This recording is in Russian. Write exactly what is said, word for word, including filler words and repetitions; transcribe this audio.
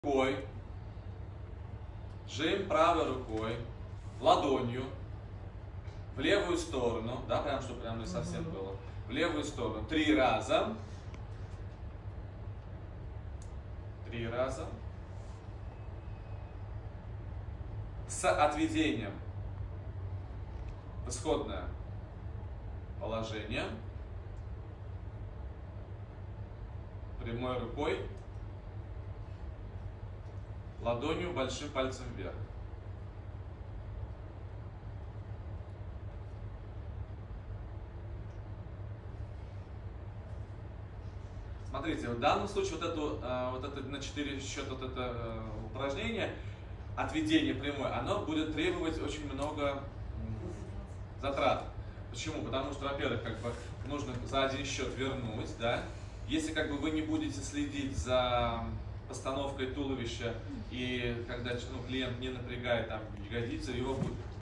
рукой, жим правой рукой, ладонью в левую сторону, да, прям чтобы прям не совсем было, в левую сторону, три раза, три раза, с отведением в исходное положение, прямой рукой, ладонью, большим пальцем вверх. Смотрите, в данном случае вот, эту, вот это на четыре счета вот это упражнение, отведение прямой, оно будет требовать очень много затрат. Почему? Потому что, во-первых, как бы нужно за один счет вернуть, да. Если как бы вы не будете следить за постановкой туловища и когда ну, клиент не напрягает там ягодицы, его будет